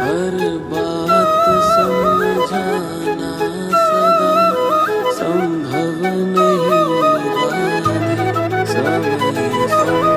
हर बात समझाना सदा संभव नहीं राधे। समय